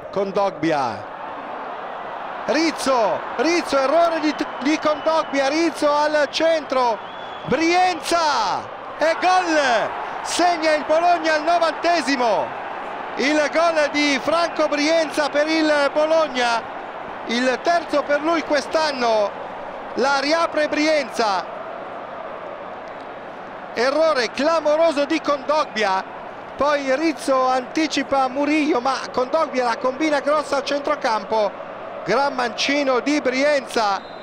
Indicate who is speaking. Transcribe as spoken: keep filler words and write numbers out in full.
Speaker 1: Kondogbia, Rizzo, Rizzo, errore di, di Kondogbia, Rizzo al centro, Brienza e gol, segna il Bologna al novantesimo, il gol di Franco Brienza per il Bologna, il terzo per lui quest'anno, la riapre Brienza, errore clamoroso di Kondogbia. Poi Rizzo anticipa Murillo, ma Kondogbia la combina grossa a centrocampo. Gran mancino di Brienza.